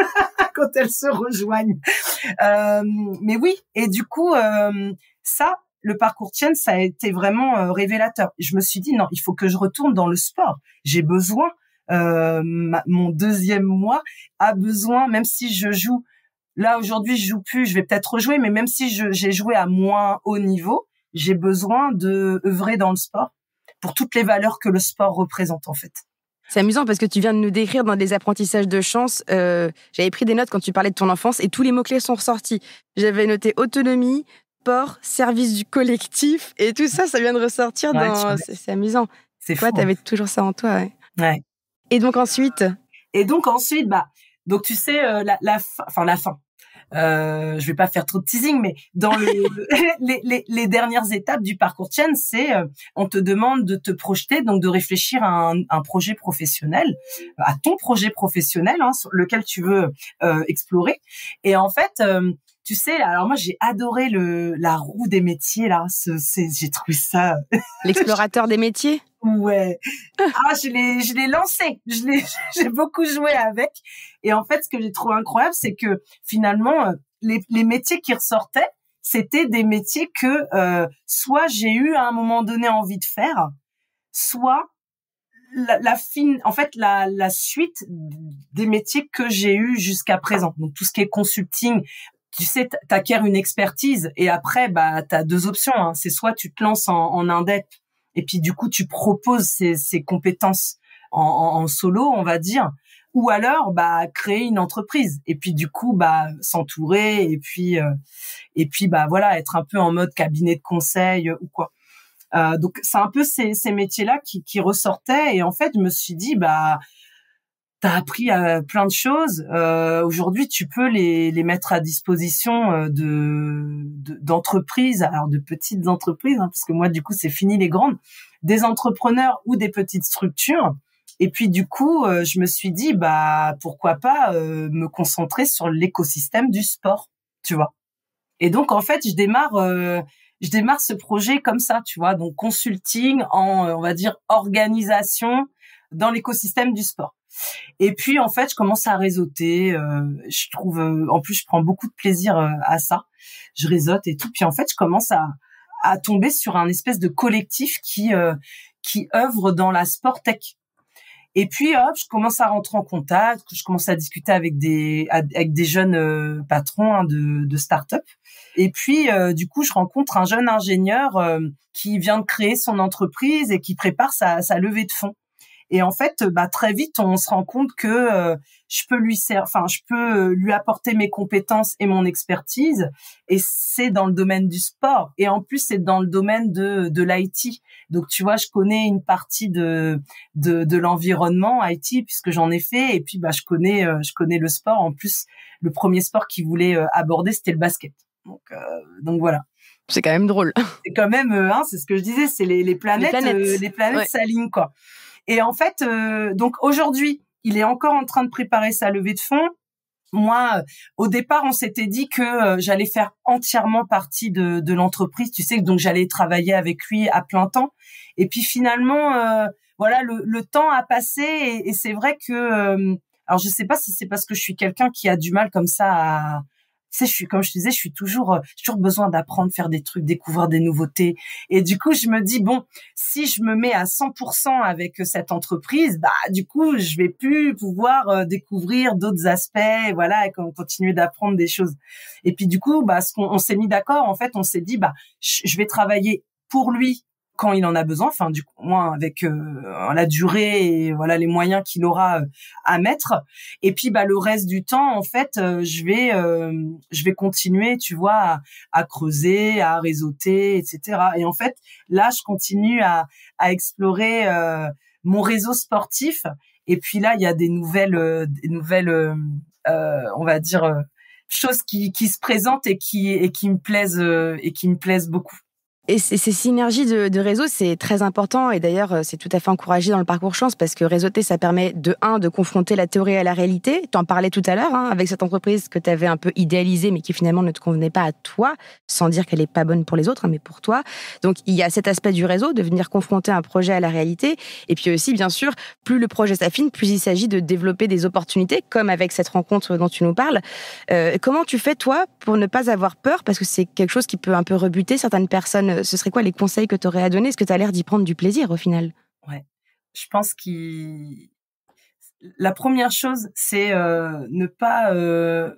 Speaker 2: quand elles se rejoignent. Euh, mais oui, et du coup, euh, ça, le parcours Tienne, ça a été vraiment euh, révélateur. Je me suis dit, non, il faut que je retourne dans le sport. J'ai besoin, euh, ma, mon deuxième mois a besoin, même si je joue, là aujourd'hui je joue plus, je vais peut-être rejouer, mais même si je, j'ai joué à moins haut niveau, j'ai besoin de œuvrer dans le sport pour toutes les valeurs que le sport représente en fait.
Speaker 1: C'est amusant parce que tu viens de nous décrire dans des apprentissages de chance. Euh, j'avais pris des notes quand tu parlais de ton enfance et tous les mots-clés sont ressortis. J'avais noté autonomie, sport, service du collectif et tout ça, ça vient de ressortir. Ouais, dans... c'est, c'est amusant.
Speaker 2: C'est
Speaker 1: toi,
Speaker 2: fou.
Speaker 1: T'avais toujours ça en toi. Ouais.
Speaker 2: Ouais.
Speaker 1: Et donc ensuite.
Speaker 2: Et donc ensuite, bah, donc tu sais euh, la, la fin, enfin la fin. Euh, je vais pas faire trop de teasing, mais dans les, les, les, les dernières étapes du parcours Tienne, c'est euh, on te demande de te projeter, donc de réfléchir à un, un projet professionnel, à ton projet professionnel, hein, sur lequel tu veux euh, explorer. Et en fait, euh, tu sais, alors moi j'ai adoré le la roue des métiers là, ce, c'est, j'ai trouvé ça.
Speaker 1: L'explorateur des métiers.
Speaker 2: Ouais. Ah, je l'ai, je l'ai lancé. Je l'ai, j'ai beaucoup joué avec. Et en fait, ce que j'ai trouvé incroyable, c'est que finalement, les, les métiers qui ressortaient, c'était des métiers que euh, soit j'ai eu à un moment donné envie de faire, soit la, la fine, en fait, la, la suite des métiers que j'ai eu jusqu'à présent. Donc tout ce qui est consulting. Tu sais, t'acquiers une expertise et après, bah, t'as deux options. Hein. C'est soit tu te lances en, en indep. Et puis, du coup, tu proposes ces, ces compétences en, en, en solo, on va dire. Ou alors, bah, créer une entreprise. Et puis, du coup, bah, s'entourer. Et puis, euh, et puis, bah, voilà, être un peu en mode cabinet de conseil euh, ou quoi. Euh, donc, c'est un peu ces, ces métiers-là qui, qui ressortaient. Et en fait, je me suis dit, bah, t'as appris euh, plein de choses. Euh, aujourd'hui, tu peux les, les mettre à disposition euh, de, de d'entreprises, alors de petites entreprises, hein, parce que moi, du coup, c'est fini les grandes, des entrepreneurs ou des petites structures. Et puis, du coup, euh, je me suis dit, bah, pourquoi pas euh, me concentrer sur l'écosystème du sport, tu vois. Et donc, en fait, je démarre, euh, je démarre ce projet comme ça, tu vois. Donc, consulting en, on va dire, organisation dans l'écosystème du sport. Et puis en fait, je commence à réseauter. Euh, je trouve, euh, en plus, je prends beaucoup de plaisir euh, à ça. Je réseaute et tout. Puis en fait, je commence à à tomber sur un espèce de collectif qui euh, qui œuvre dans la sport tech. Et puis hop, je commence à rentrer en contact, je commence à discuter avec des avec des jeunes euh, patrons hein, de de start-up. Et puis euh, du coup, je rencontre un jeune ingénieur euh, qui vient de créer son entreprise et qui prépare sa sa levée de fonds. Et en fait, bah très vite, on se rend compte que euh, je peux lui ser- enfin, je peux lui apporter mes compétences et mon expertise. Et c'est dans le domaine du sport. Et en plus, c'est dans le domaine de de l'I T. Donc, tu vois, je connais une partie de de, de l'environnement I T puisque j'en ai fait. Et puis, bah, je connais euh, je connais le sport. En plus, le premier sport qu'il voulait euh, aborder, c'était le basket. Donc, euh, donc voilà.
Speaker 1: C'est quand même drôle.
Speaker 2: C'est quand même, euh, hein, c'est ce que je disais, c'est les les planètes, les planètes, euh, les planètes ouais. s'alignent quoi. Et en fait, euh, donc aujourd'hui, il est encore en train de préparer sa levée de fonds. Moi, au départ, on s'était dit que euh, j'allais faire entièrement partie de, de l'entreprise. Tu sais, donc j'allais travailler avec lui à plein temps. Et puis finalement, euh, voilà, le, le temps a passé et, et c'est vrai que, euh, alors je sais pas si c'est parce que je suis quelqu'un qui a du mal comme ça à tu sais, je suis, comme je te disais, je suis toujours, euh, j'ai toujours besoin d'apprendre, faire des trucs, découvrir des nouveautés. Et du coup, je me dis, bon, si je me mets à cent pour cent avec cette entreprise, bah, du coup, je vais plus pouvoir euh, découvrir d'autres aspects, voilà, et continuer d'apprendre des choses. Et puis, du coup, bah, ce qu'on, on s'est mis d'accord, en fait, on s'est dit, bah, je vais travailler pour lui quand il en a besoin, enfin du coup moins avec euh, la durée et voilà les moyens qu'il aura euh, à mettre. Et puis bah le reste du temps en fait, euh, je vais euh, je vais continuer, tu vois, à, à creuser, à réseauter, et cetera. Et en fait là, je continue à à explorer euh, mon réseau sportif. Et puis là, il y a des nouvelles euh, des nouvelles euh, euh, on va dire euh, choses qui qui se présentent et qui et qui me plaisent euh, et qui me plaisent beaucoup.
Speaker 1: Et ces synergies de, de réseau, c'est très important. Et d'ailleurs, c'est tout à fait encouragé dans le parcours chance parce que réseauter, ça permet de un, de confronter la théorie à la réalité. Tu en parlais tout à l'heure, hein, avec cette entreprise que tu avais un peu idéalisée, mais qui finalement ne te convenait pas à toi, sans dire qu'elle est pas bonne pour les autres, hein, mais pour toi. Donc, il y a cet aspect du réseau, de venir confronter un projet à la réalité. Et puis aussi, bien sûr, plus le projet s'affine, plus il s'agit de développer des opportunités, comme avec cette rencontre dont tu nous parles. Euh, comment tu fais, toi, pour ne pas avoir peur? Parce que c'est quelque chose qui peut un peu rebuter certaines personnes. Ce serait quoi les conseils que tu aurais à donner? Est-ce que tu as l'air d'y prendre du plaisir au final?
Speaker 2: Ouais, je pense qu'il la première chose, c'est euh, ne pas euh,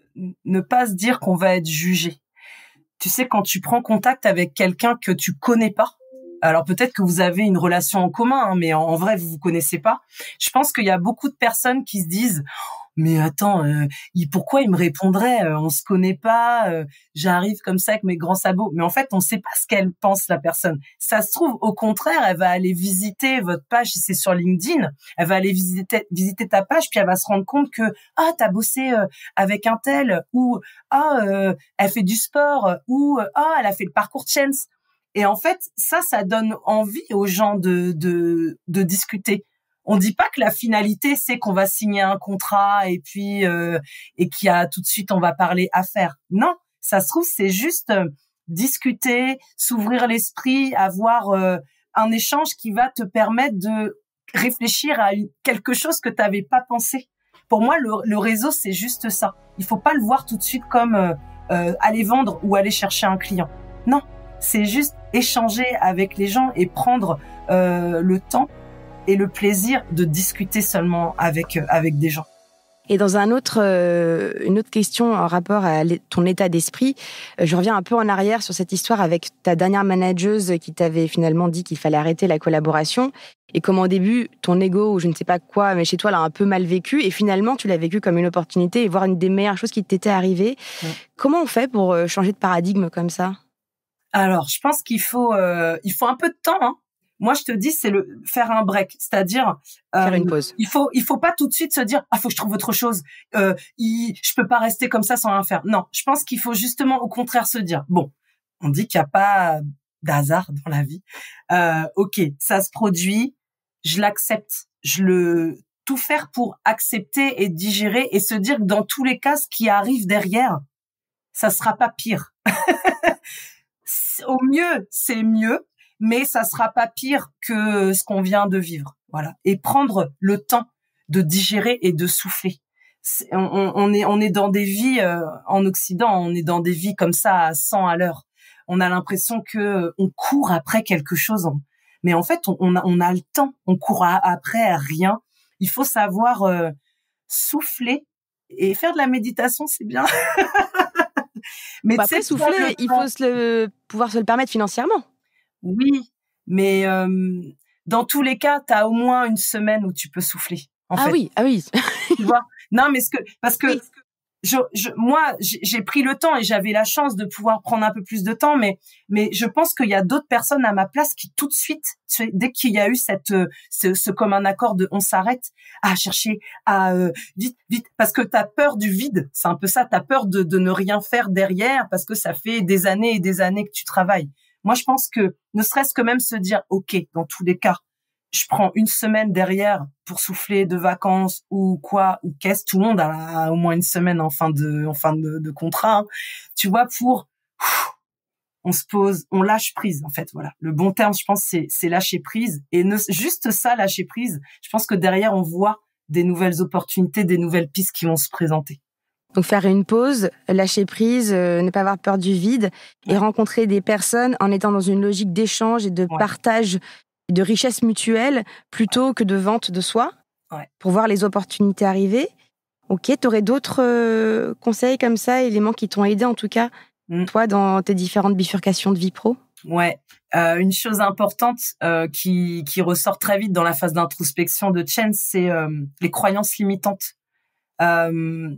Speaker 2: ne pas se dire qu'on va être jugé. Tu sais, quand tu prends contact avec quelqu'un que tu connais pas, alors peut-être que vous avez une relation en commun, hein, mais en, en vrai vous vous connaissez pas. Je pense qu'il y a beaucoup de personnes qui se disent mais attends, euh, il, pourquoi il me répondrait euh, on se connaît pas, euh, j'arrive comme ça avec mes grands sabots. Mais en fait, on sait pas ce qu'elle pense, la personne. Ça se trouve, au contraire, elle va aller visiter votre page, si c'est sur LinkedIn, elle va aller visiter, visiter ta page, puis elle va se rendre compte que ah, t'as bossé euh, avec un tel, ou ah, euh, elle fait du sport, ou ah, elle a fait le parcours de Chance. Et en fait, ça, ça donne envie aux gens de de de discuter. On dit pas que la finalité c'est qu'on va signer un contrat et puis euh, et qu'il y a tout de suite on va parler affaires. Non, ça se trouve c'est juste euh, discuter, s'ouvrir l'esprit, avoir euh, un échange qui va te permettre de réfléchir à une, quelque chose que t'avais pas pensé. Pour moi, le, le réseau c'est juste ça. Il faut pas le voir tout de suite comme euh, euh, aller vendre ou aller chercher un client. Non, c'est juste échanger avec les gens et prendre euh, le temps et le plaisir de discuter seulement avec avec des gens.
Speaker 1: Et dans un autre, euh, une autre question en rapport à ton état d'esprit, euh, je reviens un peu en arrière sur cette histoire avec ta dernière manageuse qui t'avait finalement dit qu'il fallait arrêter la collaboration et comment au début, ton ego ou je ne sais pas quoi, mais chez toi, l'a un peu mal vécu et finalement, tu l'as vécu comme une opportunité et voire une des meilleures choses qui t'était arrivée. Ouais. Comment on fait pour changer de paradigme comme ça?
Speaker 2: Alors, je pense qu'il faut, euh, il faut un peu de temps, hein. Moi, je te dis, c'est le faire un break, c'est-à-dire
Speaker 1: faire euh, une pause.
Speaker 2: Il faut, il faut pas tout de suite se dire ah faut que je trouve autre chose. Euh, il, je peux pas rester comme ça sans rien faire. Non, je pense qu'il faut justement au contraire se dire bon, on dit qu'il y a pas d'hasard dans la vie. Euh, ok, ça se produit, je l'accepte, je le tout faire pour accepter et digérer et se dire que dans tous les cas, ce qui arrive derrière, ça sera pas pire. Au mieux, c'est mieux. Mais ça sera pas pire que ce qu'on vient de vivre, voilà. Et prendre le temps de digérer et de souffler. C'est, on, on est, on est dans des vies euh, en Occident, on est dans des vies comme ça à cent à l'heure. on a l'impression que on court après quelque chose. Mais en fait, on, on, a, on a le temps. On court à, après à rien. Il faut savoir euh, souffler et faire de la méditation, c'est bien.
Speaker 1: Mais bah après, souffler, il faut se le, pouvoir se le permettre financièrement.
Speaker 2: Oui, mais euh, dans tous les cas, tu as au moins une semaine où tu peux souffler. En
Speaker 1: ah
Speaker 2: fait.
Speaker 1: oui, ah oui.
Speaker 2: Tu vois? Non, mais ce que parce que
Speaker 1: oui.
Speaker 2: je, je, moi, j'ai pris le temps et j'avais la chance de pouvoir prendre un peu plus de temps, mais mais je pense qu'il y a d'autres personnes à ma place qui tout de suite, tu sais, dès qu'il y a eu cette ce, ce comme un accord de on s'arrête à chercher à euh, vite vite parce que t'as peur du vide, c'est un peu ça, t'as peur de de ne rien faire derrière parce que ça fait des années et des années que tu travailles. Moi, je pense que ne serait-ce que même se dire ok, dans tous les cas, je prends une semaine derrière pour souffler de vacances ou quoi ou qu'est-ce, tout le monde a au moins une semaine en fin de en fin de, de contrat, hein, tu vois, pour on se pose, on lâche prise en fait, voilà. Le bon terme, je pense, c'est c'est lâcher prise et ne, juste ça, lâcher prise. Je pense que derrière, on voit des nouvelles opportunités, des nouvelles pistes qui vont se présenter.
Speaker 1: Donc faire une pause, lâcher prise, euh, ne pas avoir peur du vide ouais. et rencontrer des personnes en étant dans une logique d'échange et de ouais. partage de richesse mutuelle plutôt ouais. que de vente de soi
Speaker 2: ouais.
Speaker 1: pour voir les opportunités arriver. Ok, tu aurais d'autres euh, conseils comme ça, éléments qui t'ont aidé en tout cas, mmh. toi, dans tes différentes bifurcations de vie pro?
Speaker 2: Ouais, euh, une chose importante euh, qui, qui ressort très vite dans la phase d'introspection de Chen, c'est euh, les croyances limitantes. Euh,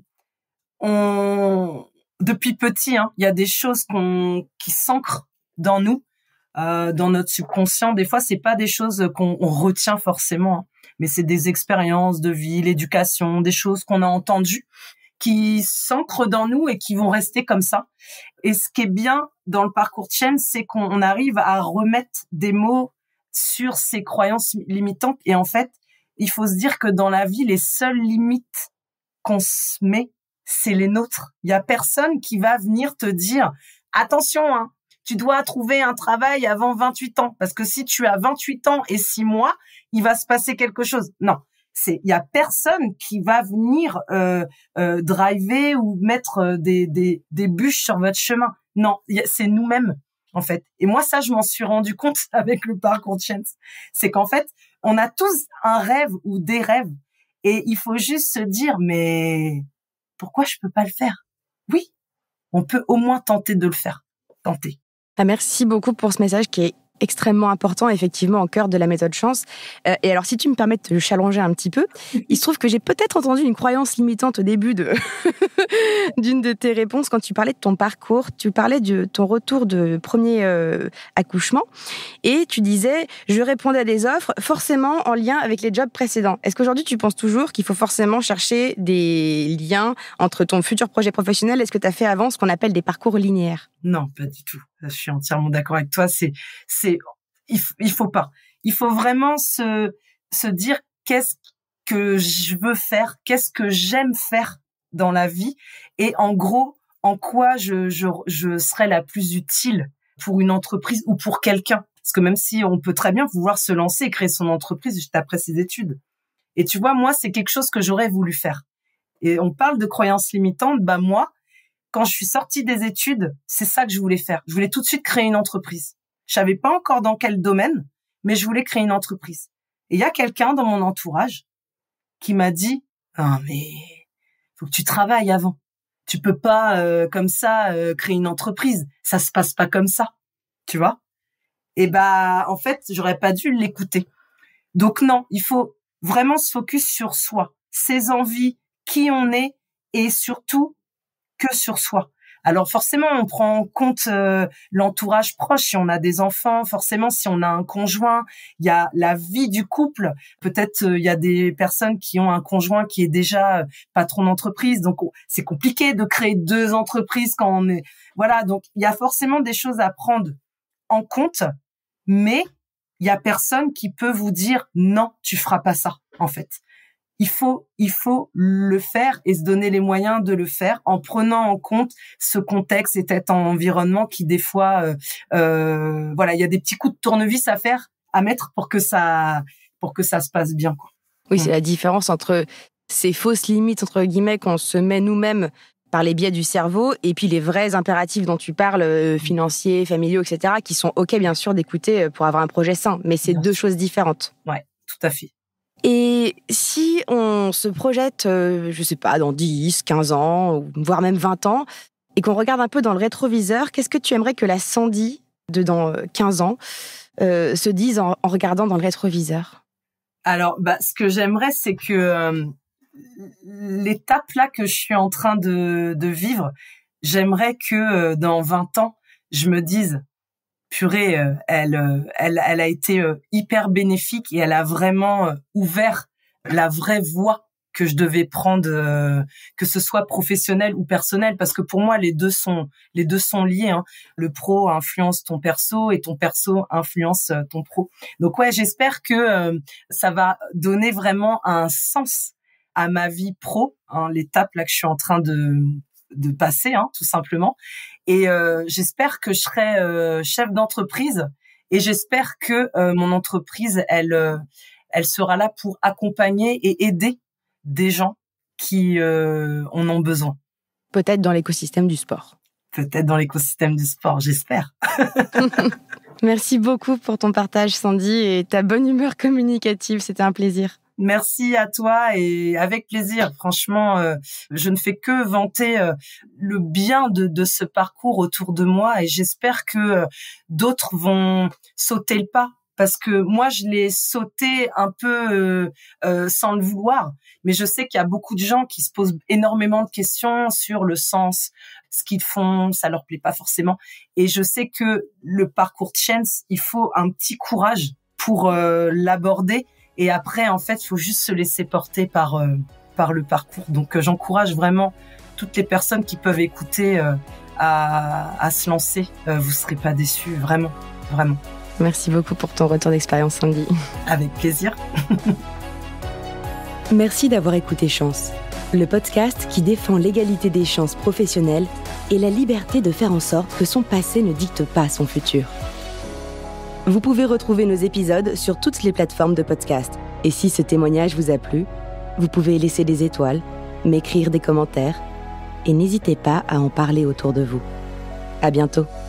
Speaker 2: on, depuis petit, hein, il y a des choses qu'on, qui s'ancrent dans nous. Euh, dans notre subconscient, des fois, c'est pas des choses qu'on on retient forcément, hein, mais c'est des expériences de vie, l'éducation, des choses qu'on a entendues qui s'ancrent dans nous et qui vont rester comme ça. Et ce qui est bien dans le parcours de Chen, c'est qu'on arrive à remettre des mots sur ces croyances limitantes. Et en fait, il faut se dire que dans la vie, les seules limites qu'on se met, c'est les nôtres. Il y a personne qui va venir te dire « Attention, hein, tu dois trouver un travail avant vingt-huit ans, parce que si tu as vingt-huit ans et six mois, il va se passer quelque chose. » Non, c'est il y a personne qui va venir euh, euh, driver ou mettre des des des bûches sur votre chemin. Non, c'est nous-mêmes en fait. Et moi ça, je m'en suis rendu compte avec le parcours de Chen. C'est qu'en fait, on a tous un rêve ou des rêves et il faut juste se dire mais pourquoi je peux pas le faire? Oui, on peut au moins tenter de le faire. Tenter.
Speaker 1: Ah, merci beaucoup pour ce message qui est extrêmement important, effectivement, au cœur de la méthode chance. Euh, et alors, si tu me permets de te challenger un petit peu, il se trouve que j'ai peut-être entendu une croyance limitante au début de d'une de tes réponses quand tu parlais de ton parcours. Tu parlais de ton retour de premier euh, accouchement et tu disais, je répondais à des offres forcément en lien avec les jobs précédents. Est-ce qu'aujourd'hui, tu penses toujours qu'il faut forcément chercher des liens entre ton futur projet professionnel et ce que tu as fait avant, ce qu'on appelle des parcours linéaires?
Speaker 2: Non, pas du tout. Je suis entièrement d'accord avec toi. C'est, c'est, il, il faut pas. Il faut vraiment se, se dire qu'est-ce que je veux faire, qu'est-ce que j'aime faire dans la vie, et en gros, en quoi je, je, je serais la plus utile pour une entreprise ou pour quelqu'un. Parce que même si on peut très bien vouloir se lancer et créer son entreprise juste après ses études. Et tu vois, moi, c'est quelque chose que j'aurais voulu faire. Et on parle de croyances limitantes. Bah moi, quand je suis sortie des études, c'est ça que je voulais faire. Je voulais tout de suite créer une entreprise. Je savais pas encore dans quel domaine, mais je voulais créer une entreprise. Et il y a quelqu'un dans mon entourage qui m'a dit « Ah, mais faut que tu travailles avant. Tu peux pas euh, comme ça euh, créer une entreprise. Ça se passe pas comme ça. » Tu vois? Et bah, en fait, j'aurais pas dû l'écouter. Donc non, il faut vraiment se focus sur soi, ses envies, qui on est et surtout que sur soi. Alors forcément, on prend en compte euh, l'entourage proche. Si on a des enfants, forcément, si on a un conjoint, il y a la vie du couple. Peut-être il euh, y a des personnes qui ont un conjoint qui est déjà euh, patron d'entreprise, donc on, c'est compliqué de créer deux entreprises quand on est. Voilà, donc il y a forcément des choses à prendre en compte, mais il y a personne qui peut vous dire non, tu feras pas ça. En fait. Il faut, il faut le faire et se donner les moyens de le faire en prenant en compte ce contexte et cet environnement qui des fois, euh, euh, voilà, il y a des petits coups de tournevis à faire, à mettre pour que ça, pour que ça se passe bien, quoi.
Speaker 1: Oui, c'est la différence entre ces fausses limites entre guillemets qu'on se met nous-mêmes par les biais du cerveau, et puis les vrais impératifs dont tu parles, euh, financiers, familiaux, et cetera, qui sont OK, bien sûr, d'écouter pour avoir un projet sain, mais c'est bien deux sûr. Choses différentes.
Speaker 2: Ouais, tout à fait.
Speaker 1: Et si on se projette, euh, je sais pas, dans dix, quinze ans, voire même vingt ans, et qu'on regarde un peu dans le rétroviseur, qu'est-ce que tu aimerais que la Sandy de dans quinze ans euh, se dise en, en regardant dans le rétroviseur?
Speaker 2: Alors, bah, ce que j'aimerais, c'est que euh, l'étape là que je suis en train de, de vivre, j'aimerais que euh, dans vingt ans, je me dise, purée, euh, elle, euh, elle, elle a été euh, hyper bénéfique et elle a vraiment euh, ouvert la vraie voie que je devais prendre, euh, que ce soit professionnel ou personnel, parce que pour moi les deux sont les deux sont liés. Hein. Le pro influence ton perso et ton perso influence euh, ton pro. Donc ouais, j'espère que euh, ça va donner vraiment un sens à ma vie pro, hein, l'étape là que je suis en train de de passer, hein, tout simplement. Et euh, j'espère que je serai euh, chef d'entreprise et j'espère que euh, mon entreprise, elle, euh, elle sera là pour accompagner et aider des gens qui euh, en ont besoin.
Speaker 1: Peut-être dans l'écosystème du sport.
Speaker 2: Peut-être dans l'écosystème du sport, j'espère.
Speaker 1: Merci beaucoup pour ton partage, Sandy, et ta bonne humeur communicative. C'était un plaisir.
Speaker 2: Merci à toi et avec plaisir. Franchement, euh, je ne fais que vanter euh, le bien de, de ce parcours autour de moi et j'espère que euh, d'autres vont sauter le pas. Parce que moi, je l'ai sauté un peu euh, euh, sans le vouloir. Mais je sais qu'il y a beaucoup de gens qui se posent énormément de questions sur le sens, ce qu'ils font, ça leur plaît pas forcément. Et je sais que le parcours de Chance, il faut un petit courage pour euh, l'aborder. Et après, en fait, il faut juste se laisser porter par euh, par le parcours. Donc, euh, j'encourage vraiment toutes les personnes qui peuvent écouter euh, à, à se lancer. Euh, vous serez pas déçus, vraiment, vraiment.
Speaker 1: Merci beaucoup pour ton retour d'expérience, Sandy.
Speaker 2: Avec plaisir.
Speaker 1: Merci d'avoir écouté Chance, le podcast qui défend l'égalité des chances professionnelles et la liberté de faire en sorte que son passé ne dicte pas son futur. Vous pouvez retrouver nos épisodes sur toutes les plateformes de podcast. Et si ce témoignage vous a plu, vous pouvez laisser des étoiles, m'écrire des commentaires et n'hésitez pas à en parler autour de vous. À bientôt.